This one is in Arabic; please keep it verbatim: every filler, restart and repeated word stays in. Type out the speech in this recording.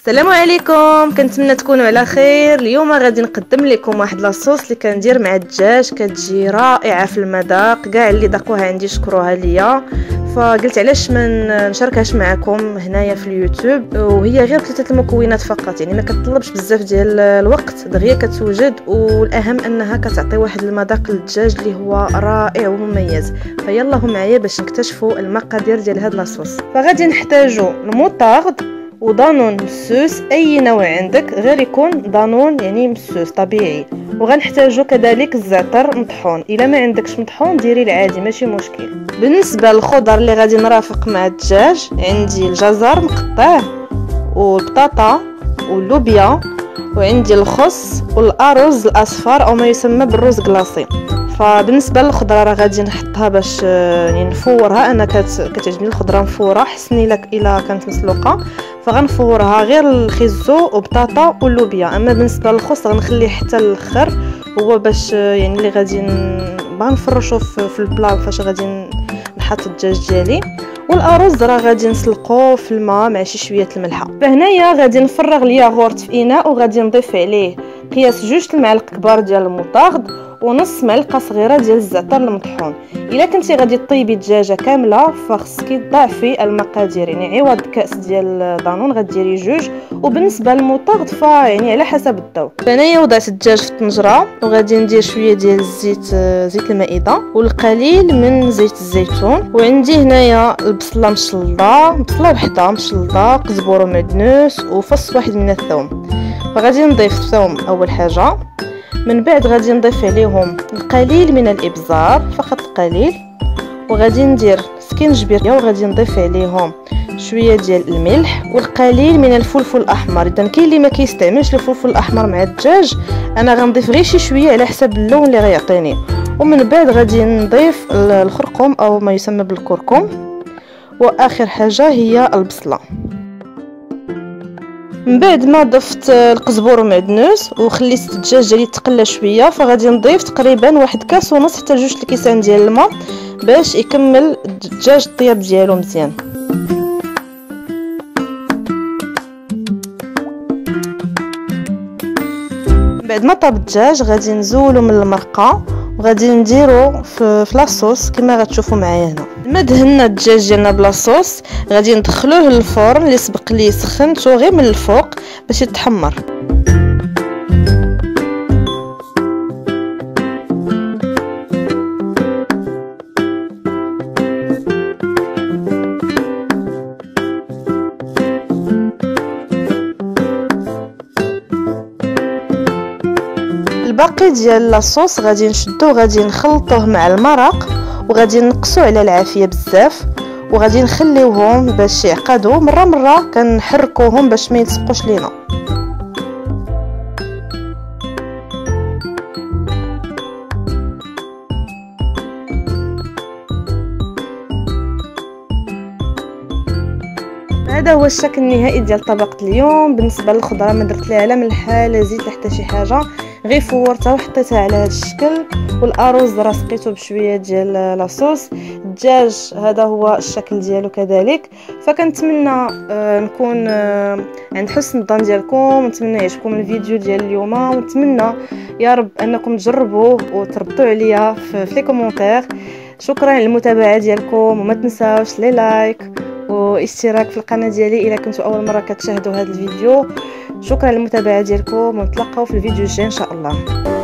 السلام عليكم، كنتمنى تكونوا على خير. اليوم غادي نقدم لكم واحد لاصوص اللي كندير مع الدجاج، كتجي رائعه في المذاق. كاع اللي ذاقوها عندي شكروها ليا، فقلت علاش ما نشاركهاش معكم هنايا في اليوتيوب. وهي غير ثلاثه المكونات فقط، يعني ما كتطلبش بزاف ديال الوقت، دغيا كتوجد، والاهم انها كتعطي واحد المذاق للدجاج اللي هو رائع ومميز. فيلا معايا باش نكتشفوا المقادير ديال هاد لاصوص. فغادي نحتاجوا الموطارد ودانون مسوس، اي نوع عندك غير يكون دانون يعني مسوس طبيعي. وغنحتاجو كذلك الزعتر مطحون، الا ما عندكش مطحون ديري العادي ماشي مشكل. بالنسبه للخضر اللي غادي نرافق مع الدجاج، عندي الجزر مقطع والبطاطا واللوبيا، وعندي الخس والارز الاصفر او ما يسمى بالرز كلاصي. فبالنسبه للخضره راه غادي نحطها باش يعني نفورها، انا كتعجبني الخضره مفوره، حسني لك الا كانت مسلوقه فغنفورها غير الخيزو وبطاطا واللوبيا. اما بالنسبه للخس غنخليه حتى الاخر، هو باش يعني اللي غادي باغا نفرشو في البلا فاش غادي نحط الدجاج ديالي. والارز راه غادي نسلقوه في الماء مع شي شويه الملحه. فهنايا غادي نفرغ الياغورت في اناء، وغادي نضيف عليه قياس جوج المعالق كبار ديال المطارد ونص معلقه صغيره ديال الزعتر المطحون. الا كنتي غادي طيبي الدجاجه كامله فخصك تضاعفي المقادير، يعني عوض كاس ديال دانون غديري جوج. وبالنسبه للمطارد فيعني على حسب الذوق. فانايا وضعت الدجاج في الطنجره وغادي ندير شويه ديال الزيت، زيت المائده، والقليل من زيت الزيتون. وعندي هنايا البصله مشلضه، بصله وحده مشلضه، قزبور ومعدنوس وفص واحد من الثوم. فغادي نضيف الثوم اول حاجه، من بعد غادي نضيف عليهم القليل من الابزار، فقط قليل. وغادي ندير سكينجبير وغادي نضيف عليهم شويه ديال الملح والقليل من الفلفل الاحمر. اذا كاين اللي ما كيستعملش الفلفل الاحمر مع الدجاج، انا غنضيف غير شي شويه على حسب اللون اللي غيعطيني. ومن بعد غادي نضيف الخرقوم او ما يسمى بالكركم، واخر حاجه هي البصله. من بعد ما ضفت القزبور ومعدنوس وخليت الدجاج ديالي تقلى شويه، فغادي نضيف تقريبا واحد كاس ونص حتى جوج الكيسان ديال الماء باش يكمل الدجاج الطياب ديالو مزيان. بعد ما طاب الدجاج غادي نزولو من المرقه وغادي نديرو في, في لاصوص كما غتشوفوا معايا هنا. ما دهنا الدجاج ديالنا بلاصوص غادي ندخلوه للفرن اللي سبق لي سخنته غير من الفوق باش يتحمر. الباقي ديال لاصوص غادي نشدوه غادي نخلطوه مع المرق، وغادي نقصو على العافيه بزاف، وغادي نخليوهم باش يعقدوا. مره مره كنحركوهم باش ما يلصقوش لينا. هذا هو الشكل النهائي ديال طبق اليوم. بالنسبه للخضره ما درت ليها لا ملحه لا زيت لا حتى شي حاجه، غير فورتها وحطيتها على هذا الشكل. والارز راه سقيته بشويه ديال لاصوص. الدجاج هذا هو الشكل ديالو كذلك. فكنتمنى آه نكون آه عند حسن الظن ديالكم، ونتمنى يعجبكم الفيديو ديال اليوم، ونتمنى يا رب انكم تجربوه وتربطوا عليا في, في لي كومونتير. شكرا على المتابعه ديالكم، وما تنساوش لي لايك واشتراك في القناه ديالي الا كنتوا اول مره كتشاهدوا هذا الفيديو. شكرا على المتابعه ديالكم، ونتلاقاو في الفيديو الجاي ان شاء الله.